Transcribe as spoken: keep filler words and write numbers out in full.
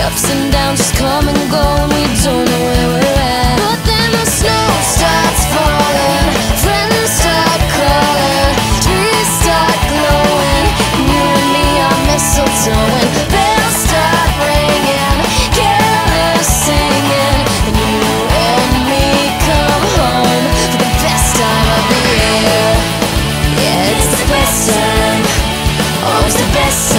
ups and downs just come and go, and we don't know where we're at. But then the snow starts falling, friends start calling, trees start glowing, and you and me are mistletoe, and bells start ringing, carolers singing, and you and me come home for the best time of the year. Yeah, it's the best time, always the best time.